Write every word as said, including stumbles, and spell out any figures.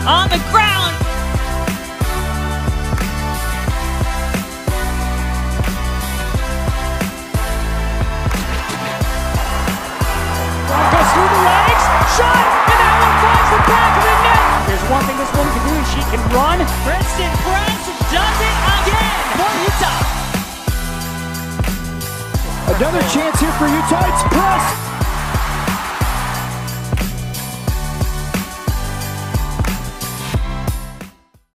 on the ground. Goes through the legs, shot, and that one finds the back of the net. There's one thing this woman can do, she can run. Princeton Press does it again for Utah. Another chance here for Utah. It's Press.